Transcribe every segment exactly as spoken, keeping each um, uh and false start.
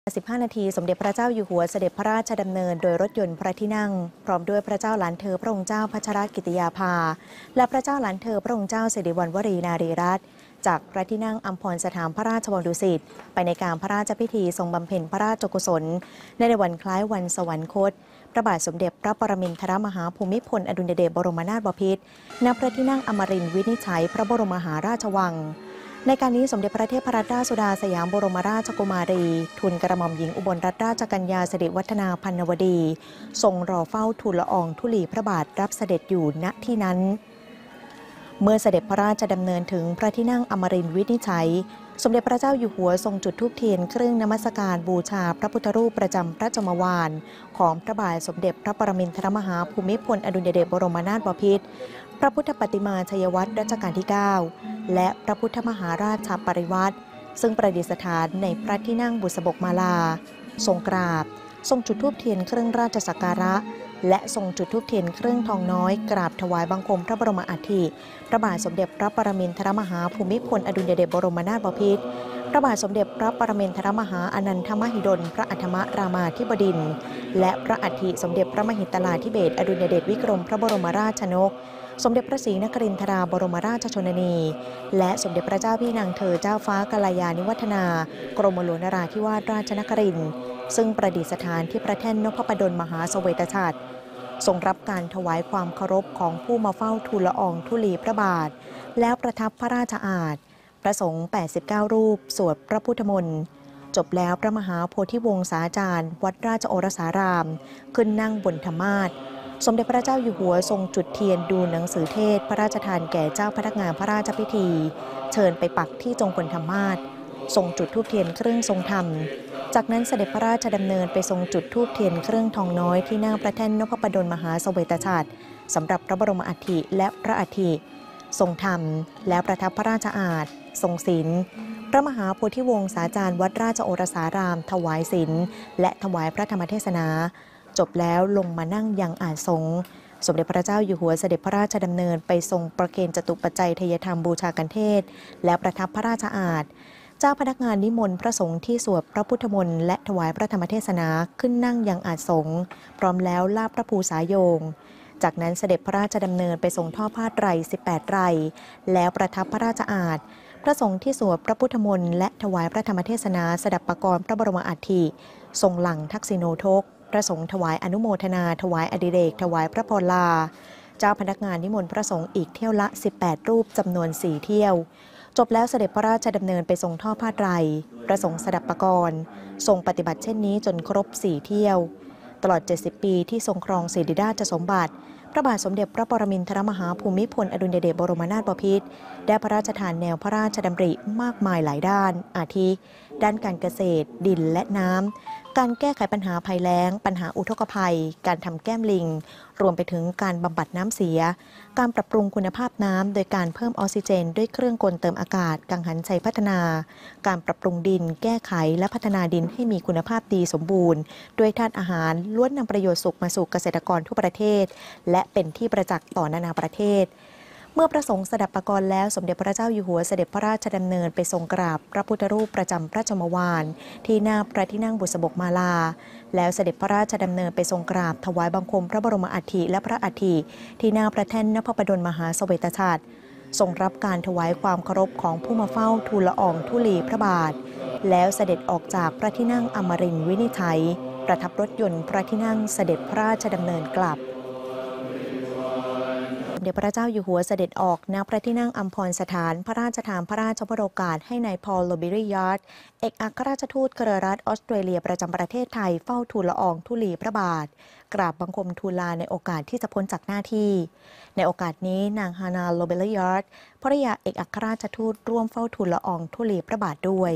สิบห้า นาทีสมเด็จพระเจ้าอยู่หัวเสด็จพระราชดำเนินโดยรถยนต์พระที่นั่งพร้อมด้วยพระเจ้าหลานเธอพระองค์เจ้าพัชรกิติยาภาและพระเจ้าหลานเธอพระองค์เจ้าสิริวัณวรีนารีรัตน์จากพระที่นั่งอัมพรสถานพระราชวังดุสิตไปในการพระราชพิธีทรงบำเพ็ญพระราชกุศลในวันคล้ายวันสวรรคตพระบาทสมเด็จพระปรมินทรมหาภูมิพลอดุลยเดชบรมนาถบพิตรณพระที่นั่งอมรินทร์วินิจฉัยพระบรมมหาราชวังในการนี้สมเด็จพระเทพรัตนราชสุดาสยามบรมราชกุมารีทูลกระหม่อมหญิงอุบลรัตนราชกัญญาสิริวัฒนาพันนวดีทรงรอเฝ้าทูลละอองธุลีพระบาทรับเสด็จอยู่ณที่นั้นเมื่อเสด็จพระราชดำเนินถึงพระที่นั่งอมรินทร์วินิจฉัยสมเด็จพระเจ้าอยู่หัวทรงจุดธูปเทียนเครื่องนมัสการบูชาพระพุทธรูปประจำพระจอมวาลของพระบาทสมเด็จพระปรมินทรมหาภูมิพลอดุลยเดชบรมนาถบพิตรพระพุทธปฏิมาชัยวัตรรัชกาลที่ เก้า และพระพุทธมหาราชปริวัติซึ่งประดิษฐานในพระที่นั่งบุษบกมาลาทรงกราบทรงจุดธูปเทียนเครื่องราชสักการะและทรงจุดธูปเทียนเครื่องทองน้อยกราบถวายบังคมพระบรมอัฐิพระบาทสมเด็จพระปรมินทรมหาภูมิพลอดุลยเดชบรมนาถบพิตรพระบาทสมเด็จพระปรมินทรมหาอนันทมหิดลพระอัฏฐมรามาธิบดินทร์และพระอัฐิสมเด็จพระมหิตลาธิเบศรอดุลยเดชวิกรมพระบรมราชชนกสมเด็จพระศรีนครินทราบรมราชชนนีและสมเด็จพระเจ้าพี่นางเธอเจ้าฟ้ากัลยาณิวัฒนากรมหลวงนราธิวาสราชนครินทร์ซึ่งประดิษฐานที่พระแท่นนพปดลมหาเสวตฉัตรทรงรับการถวายความเคารพของผู้มาเฝ้าทูลละอองธุลีพระบาทแล้วประทับพระราชอาสน์พระสงฆ์แปดสิบเก้ารูปสวดพระพุทธมนต์จบแล้วพระมหาโพธิวงศาจารย์วัดราชโอรสารามขึ้นนั่งบนธรรมาสน์สมเด็จพระเจ้าอยู่หัวทรงจุดเทียนดูหนังสือเทศพระราชทานแก่เจ้าพนักงานพระราชพิธีเชิญไปปักที่จงกลธรรมาสน์ทรงจุดธูปเทียนเครื่องทรงธรรมจากนั้นเสด็จพระราชดำเนินไปทรงจุดธูปเทียนเครื่องทองน้อยที่หน้าพระแท่นนพปดลมหาเสวตฉัตรสำหรับพระบรมอัฐิและพระอัฐิทรงธรรมแล้วประทับพระราชอาสน์ทรงศีลพระมหาโพธิวงศาจารย์วัดราชโอรสารามถวายศีลและถวายพระธรรมเทศนาจบแล้วลงมานั่งยังอาสงฆ์สมเด็จพระเจ้าอยู่หัวเสด็จพระราชดำเนินไปทรงประเคนจตุปัจจัยทยธรรมบูชากันเทศแล้วประทับพระราชอาสน์เจ้าพนักงานนิมนต์พระสงฆ์ที่สวดพระพุทธมนต์และถวายพระธรรมเทศนาขึ้นนั่งยังอาสงฆ์พร้อมแล้วลาพระภูษาโยงจากนั้นเสด็จพระราชดำเนินไปทรงทอดผ้าไตรสิบแปดไตรแล้วประทับพระราชอาสน์พระสงฆ์ที่สวดพระพุทธมนต์และถวายพระธรรมเทศนาสดับประกรณ์พระบรมอัฐิทรงหลั่งทักษิโนทกพระสงฆ์ถวายอนุโมทนาถวายอดิเรกถวายพระพรลาเจ้าพนักงานนิมนต์พระสงฆ์อีกเที่ยวละสิบแปดรูปจำนวนสี่เที่ยวจบแล้วเสด็จพระราชดำเนินไปทรงทอดผ้าไตรพระสงฆ์สดับประกรณ์ทรงปฏิบัติเช่นนี้จนครบสี่เที่ยวตลอดเจ็ดสิบปีที่ทรงครองสิริราชสมบัติพระบาทสมเด็จพระปรมินทรมหาภูมิพลอดุลยเดชบรมนาถบพิตรได้พระราชทานแนวพระราชดำริมากมายหลายด้านอาทิด้านการเกษตรดินและน้ำการแก้ไขปัญหาภัยแล้งปัญหาอุทกภัยการทำแก้มลิงรวมไปถึงการบำบัดน้ำเสียการปรับปรุงคุณภาพน้ำโดยการเพิ่มออกซิเจนด้วยเครื่องกลเติมอากาศกังหันชัยพัฒนาการปรับปรุงดินแก้ไขและพัฒนาดินให้มีคุณภาพดีสมบูรณ์ด้วยธาตุอาหารล้วนนำประโยชน์สุขมาสู่เกษตรกรทั่วประเทศและเป็นที่ประจักษ์ต่อนานาประเทศเมื่อพระสงฆ์สดับประกรณ์แล้วสมเด็จพระเจ้าอยู่หัวเสด็จพระราชดำเนินไปทรงกราบพระพุทธรูปประจำพระจอมวาลที่หน้าพระที่นั่งบุษบกมาลาแล้วเสด็จพระราชดำเนินไปทรงกราบถวายบังคมพระบรมอัฐิและพระอัฐิที่หน้าพระแท่นนพปดลมหาเสวตฉัตรทรงรับการถวายความเคารพของผู้มาเฝ้าทูลละอองธุลีพระบาทแล้วเสด็จออกจากพระที่นั่งอมรินทร์วินิจฉัยประทับรถยนต์พระที่นั่งเสด็จพระราชดำเนินกลับสมเด็จพระเจ้าอยู่หัวเสด็จออกณพระที่นั่งอัมพรสถานพระราชทานพระราชวโรกาสให้นายพอล โลบิริยาร์ดเอกอัครราชทูตเครือรัฐออสเตรเลียประจำประเทศไทยเฝ้าทูลละอองธุลีพระบาทกราบบังคมทูลลาในโอกาสที่จะพ้นจากหน้าที่ในโอกาสนี้นางฮานา โลบิริยาร์ดภริยาเอกอัครราชทูตร่วมเฝ้าทูลละอองธุลีพระบาทด้วย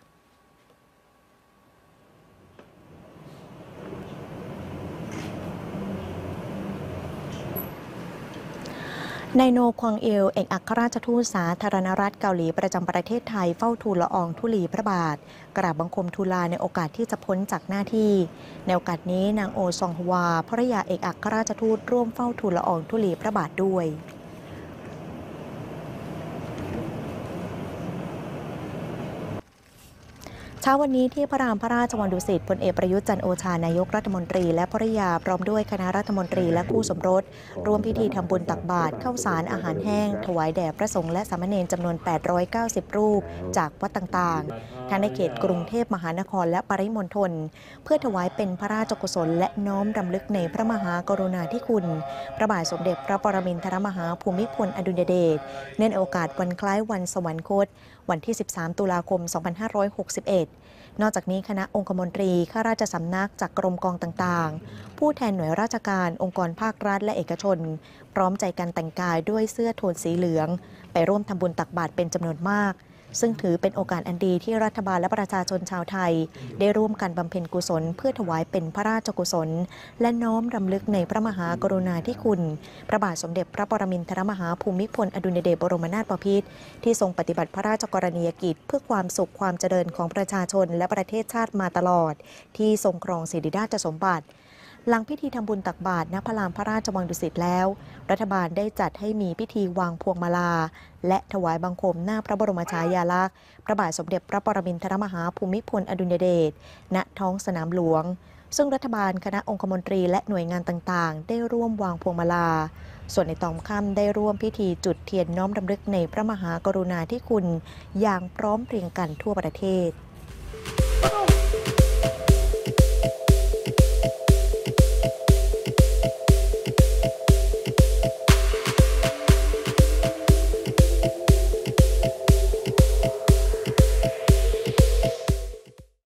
นายโน ควางเอลเอกอัครราชทูตสาธารณรัฐเกาหลีประจำประเทศไทยเฝ้าทูลละอองธุลีพระบาทกราบบังคมทูลลาในโอกาสที่จะพ้นจากหน้าที่ในโอกาสนี้นางโอซองฮวาภริยาเอกอัครราชทูตร่วมเฝ้าทูลละอองธุลีพระบาทด้วย สเช้าวันนี้ที่พระรามพระราชวังดุสิตพลเอกประยุทธ์จันทร์โอชานายกรัฐมนตรีและภริยาพร้อมด้วยคณะรัฐมนตรีและคู่สมรสร่วมพิธีทำบุญตักบาตรข้าวสารอาหารแห้งถวายแด่พระสงฆ์และสามเณรจำนวนแปดร้อยเก้าสิบรูปจากวัดต่างๆทั้งในเขตกรุงเทพมหานครและปริมณฑลเพื่อถวายเป็นพระราชกุศลและน้อมรำลึกในพระมหากรุณาธิคุณพระบาทสมเด็จพระปรมินทรมหาภูมิพลอดุลยเดชเนื่องในโอกาสวันคล้ายวันสวรรคตวันที่สิบสามตุลาคมสองพันห้าร้อยหกสิบเอ็ดนอกจากนี้คณะองคมนตรีข้าราชสำนักจากกรมกองต่างๆผู้แทนหน่วยราชการองค์กรภาครัฐและเอกชนพร้อมใจกันแต่งกายด้วยเสื้อโทนสีเหลืองไปร่วมทำบุญตักบาตรเป็นจำนวนมากซึ่งถือเป็นโอกาสอันดีที่รัฐบาลและประชาชนชาวไทยได้ร่วมกันบำเพ็ญกุศลเพื่อถวายเป็นพระราชกุศลและน้อมรำลึกในพระมหากรุณาธิคุณพระบาทสมเด็จพระปรมินทรมหาภูมิพลอดุลยเดชบรมนาถบพิตรที่ทรงปฏิบัติพระราชกรณียกิจเพื่อความสุขความเจริญของประชาชนและประเทศชาติมาตลอดที่ทรงครองสิริราชสมบัติหลังพิธีทำบุญตักบาตรณพระลานพระราชวังดุสิตแล้วรัฐบาลได้จัดให้มีพิธีวางพวงมาลาและถวายบังคมหน้าพระบรมฉายาลักษณ์พระบาทสมเด็จพระปรมินทรมหาภูมิพลอดุลยเดชณท้องสนามหลวงซึ่งรัฐบาลคณะองคมนตรีและหน่วยงานต่างๆได้ร่วมวางพวงมาลาส่วนในตอนค่ำได้ร่วมพิธีจุดเทียนน้อมรำลึกในพระมหากรุณาธิคุณอย่างพร้อมเพรียงกันทั่วประเทศ